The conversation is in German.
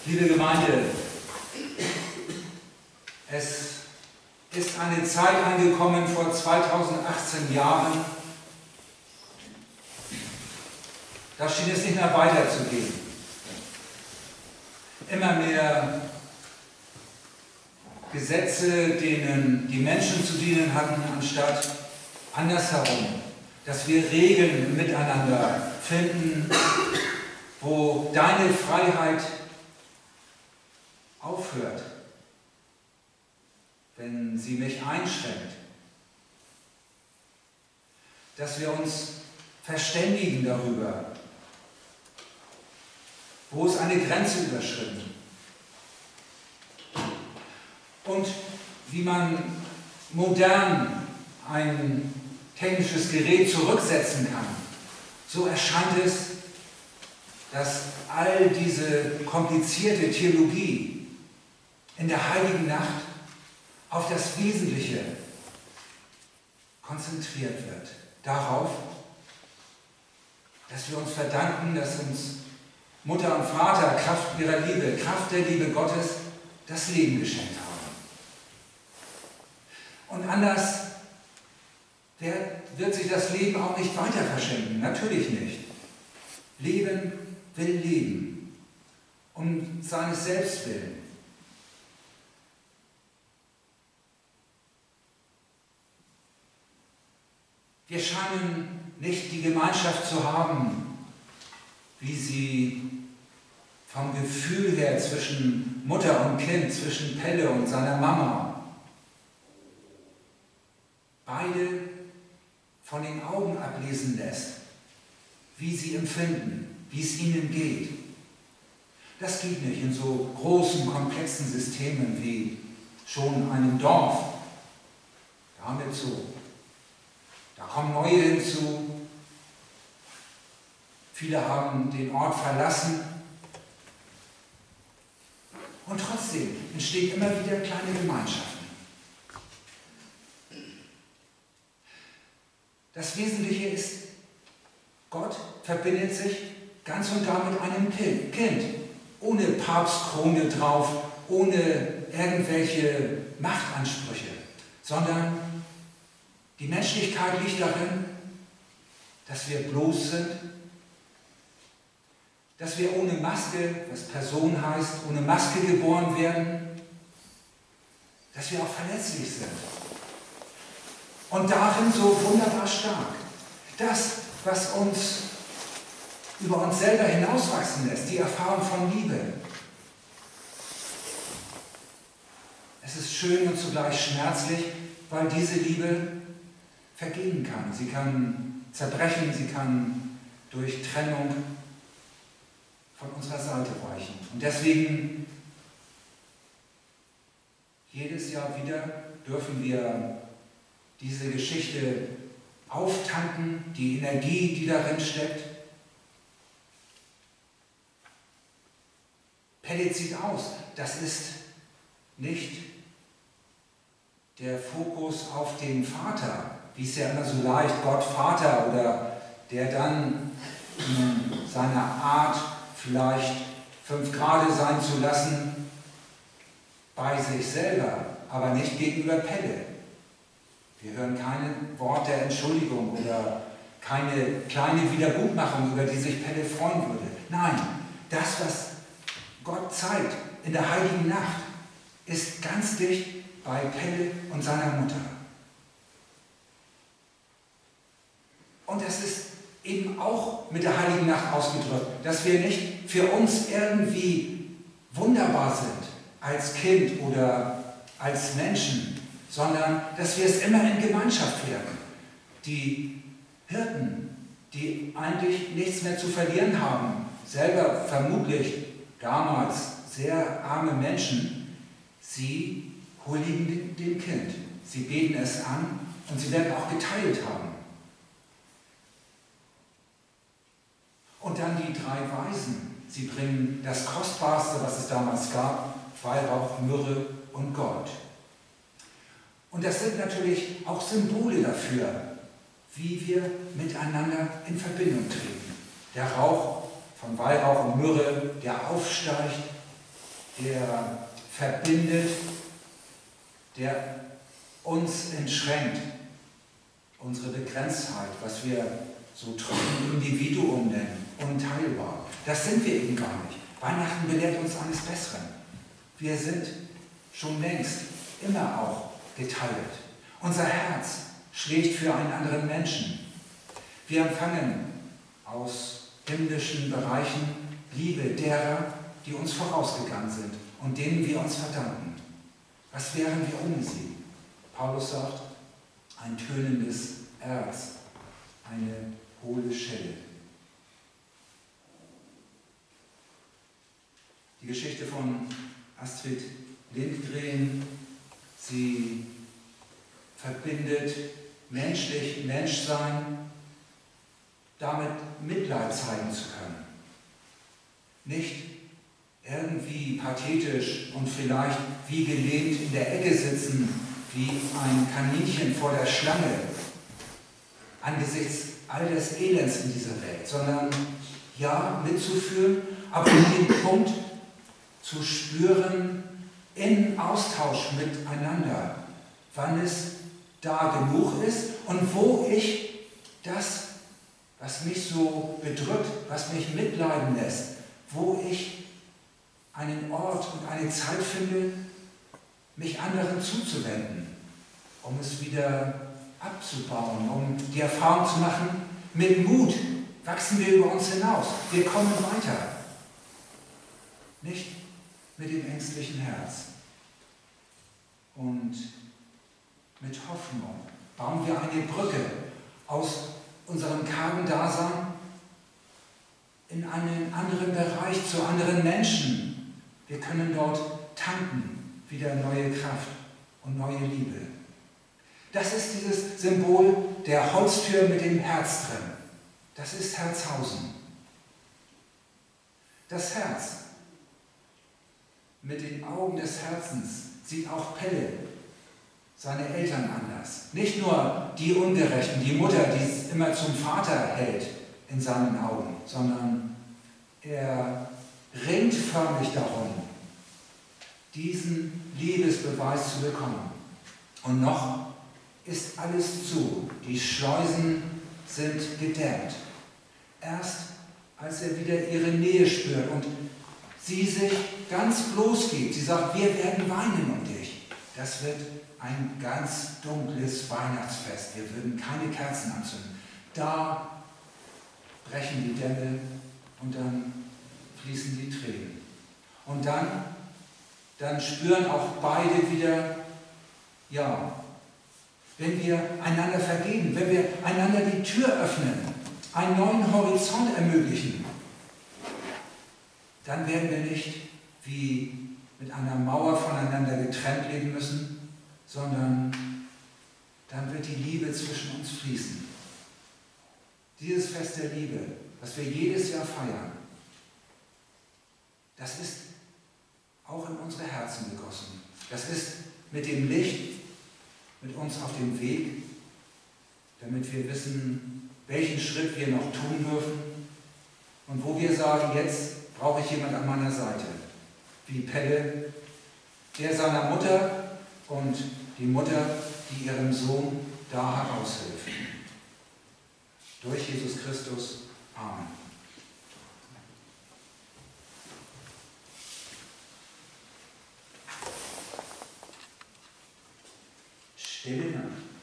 Liebe Gemeinde, es ist eine Zeit angekommen vor 2018 Jahren, da schien es nicht mehr weiterzugehen. Immer mehr Gesetze, denen die Menschen zu dienen hatten, anstatt andersherum, dass wir Regeln miteinander finden, wo deine Freiheit aufhört, wenn sie mich einschränkt. Dass wir uns verständigen darüber, wo ist eine Grenze überschritten. Und wie man modern ein technisches Gerät zurücksetzen kann, so erscheint es, dass all diese komplizierte Theologie in der Heiligen Nacht auf das Wesentliche konzentriert wird. Darauf, dass wir uns verdanken, dass uns Mutter und Vater Kraft ihrer Liebe, Kraft der Liebe Gottes das Leben geschenkt haben. Und anders wird sich das Leben auch nicht weiter verschenken. Natürlich nicht. Leben will leben. Um seines Selbst willen. Wir scheinen nicht die Gemeinschaft zu haben, wie sie vom Gefühl her zwischen Mutter und Kind, zwischen Pelle und seiner Mama, beide von den Augen ablesen lässt, wie sie empfinden, wie es ihnen geht. Das geht nicht in so großen, komplexen Systemen wie schon einem Dorf. Damit so. Da kommen neue hinzu. Viele haben den Ort verlassen. Und trotzdem entstehen immer wieder kleine Gemeinschaften. Das Wesentliche ist, Gott verbindet sich ganz und gar mit einem Kind. Ohne Papstkrone drauf, ohne irgendwelche Machtansprüche, sondern die Menschlichkeit liegt darin, dass wir bloß sind, dass wir ohne Maske, was Person heißt, ohne Maske geboren werden, dass wir auch verletzlich sind. Und darin so wunderbar stark. Das, was uns über uns selber hinauswachsen lässt, die Erfahrung von Liebe. Es ist schön und zugleich schmerzlich, weil diese Liebe vergehen kann. Sie kann zerbrechen, sie kann durch Trennung von unserer Seite weichen. Und deswegen, jedes Jahr wieder dürfen wir diese Geschichte auftanken, die Energie, die darin steckt. Pelle zieht aus. Das ist nicht der Fokus auf den Vater, wie es ja immer so leicht, Gott Vater, oder der dann in seiner Art vielleicht 5 Grade sein zu lassen bei sich selber, aber nicht gegenüber Pelle. Wir hören kein Wort der Entschuldigung oder keine kleine Wiedergutmachung, über die sich Pelle freuen würde. Nein, das, was Gott zeigt in der Heiligen Nacht, ist ganz dicht bei Pelle und seiner Mutter. Und das ist eben auch mit der Heiligen Nacht ausgedrückt, dass wir nicht für uns irgendwie wunderbar sind als Kind oder als Menschen, sondern dass wir es immer in Gemeinschaft werden. Die Hirten, die eigentlich nichts mehr zu verlieren haben, selber vermutlich damals sehr arme Menschen, sie huldigen dem Kind. Sie beten es an und sie werden auch geteilt haben. Und dann die 3 Weisen. Sie bringen das Kostbarste, was es damals gab, Weihrauch, Myrrhe und Gold. Und das sind natürlich auch Symbole dafür, wie wir miteinander in Verbindung treten. Der Rauch von Weihrauch und Myrrhe, der aufsteigt der verbindet, der uns entschränkt, unsere Begrenztheit, was wir so trocken Individuum nennen, unteilbar. Das sind wir eben gar nicht. Weihnachten belehrt uns eines Besseren. Wir sind schon längst immer auch geteilt. Unser Herz schlägt für einen anderen Menschen. Wir empfangen aus himmlischen Bereichen Liebe derer, die uns vorausgegangen sind und denen wir uns verdanken. Was wären wir ohne sie? Paulus sagt, ein tönendes Erz, eine hohle Schelle. Die Geschichte von Astrid Lindgren, sie verbindet Menschsein, damit Mitleid zeigen zu können. Nicht irgendwie pathetisch und vielleicht wie gelähmt in der Ecke sitzen, wie ein Kaninchen vor der Schlange, angesichts all des Elends in dieser Welt, sondern ja, mitzuführen, aber den Punkt zu spüren in Austausch miteinander, wann es da genug ist und wo ich das, was mich so bedrückt, was mich mitleiden lässt, wo ich einen Ort und eine Zeit finde, mich anderen zuzuwenden, um es wieder abzubauen, um die Erfahrung zu machen, mit Mut wachsen wir über uns hinaus, wir kommen weiter. Nicht mit dem ängstlichen Herz. Und mit Hoffnung bauen wir eine Brücke aus unserem kargen Dasein in einen anderen Bereich, zu anderen Menschen. Wir können dort tanken, wieder neue Kraft und neue Liebe. Das ist dieses Symbol der Holztür mit dem Herz drin. Das ist Herzhausen. Das Herz mit den Augen des Herzens sieht auch Pelle, seine Eltern, anders. Nicht nur die Ungerechten, die Mutter, die es immer zum Vater hält in seinen Augen, sondern er ringt förmlich darum, diesen Liebesbeweis zu bekommen. Und noch ist alles zu, die Schleusen sind gedämmt. Erst als er wieder ihre Nähe spürt und sie sich ganz bloß gibt, sie sagt, wir werden weinen um dich. Das wird ein ganz dunkles Weihnachtsfest. Wir würden keine Kerzen anzünden. Da brechen die Dämme und dann fließen die Tränen. Und dann spüren auch beide wieder, ja, wenn wir einander vergeben, wenn wir einander die Tür öffnen, einen neuen Horizont ermöglichen, dann werden wir nicht wie mit einer Mauer voneinander getrennt leben müssen, sondern dann wird die Liebe zwischen uns fließen. Dieses Fest der Liebe, was wir jedes Jahr feiern, das ist auch in unsere Herzen gegossen. Das ist mit dem Licht, mit uns auf dem Weg, damit wir wissen, welchen Schritt wir noch tun dürfen und wo wir sagen, jetzt brauche ich jemand an meiner Seite. Wie Pelle, der seiner Mutter und die Mutter, die ihrem Sohn da heraushilft. Durch Jesus Christus. Amen. Stille Nacht.